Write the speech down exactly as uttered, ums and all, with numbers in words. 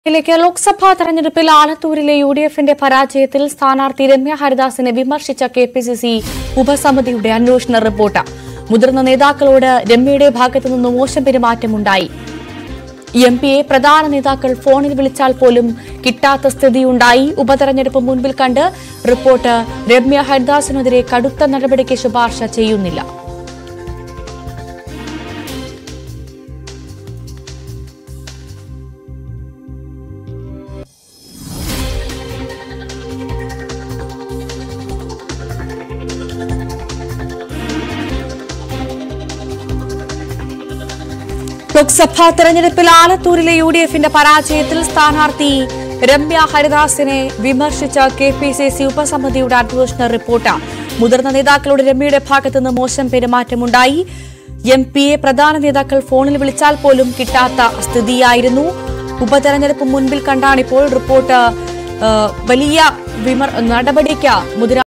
ിലേക്ക് ലോക്സഭാ തെരഞ്ഞെടുപ്പിൽ ആലത്തൂരിലെ U D എഫിന്റെ പരാജയത്തിൽ സ്ഥാനാർത്ഥി രമ്യ ഹരിദാസിനെ വിമർശിച്ച കെ പി സി സി ഉപസമിതിയുടെ അന്വേഷണ റിപ്പോർട്ട്. മുതിർന്ന നേതാക്കളോട് രമ്യയുടെ ഭാഗത്തുനിന്ന് മോശം പെരുമാറ്റമുണ്ടായി. എം പിയെ പ്രധാന നേതാക്കൾ ഫോണിൽ വിളിച്ചാൽ പോലും കിട്ടാത്ത സ്ഥിതിയുണ്ടായി. ഉപതെരഞ്ഞെടുപ്പ് മുൻപിൽ കണ്ട് റിപ്പോർട്ട് രമ്യ ഹരിദാസിനെതിരെ കടുത്ത നടപടിക്ക് ശുപാർശ ചെയ്യുന്നില്ല. ലോക്സഭാ തെരഞ്ഞെടുപ്പിൽ ആലത്തൂരിലെ യു ഡി എഫിന്റെ പരാജയത്തിൽ സ്ഥാനാർത്ഥി രമ്യ ഹരിദാസിനെ വിമർശിച്ച കെ പി സി സി ഉപസമിതിയുടെ അന്വേഷണ റിപ്പോർട്ട്. മുതിർന്ന നേതാക്കളുടെ രമ്യയുടെ ഭാഗത്തുനിന്ന് മോശം പെരുമാറ്റമുണ്ടായി. എം പിയെ പ്രധാന നേതാക്കൾ ഫോണിൽ വിളിച്ചാൽ പോലും കിട്ടാത്ത സ്ഥിതിയായിരുന്നു. ഉപതെരഞ്ഞെടുപ്പ് മുൻപിൽ കണ്ടാണിപ്പോൾ റിപ്പോർട്ട് വലിയ നടപടിക്ക് മുതിരാ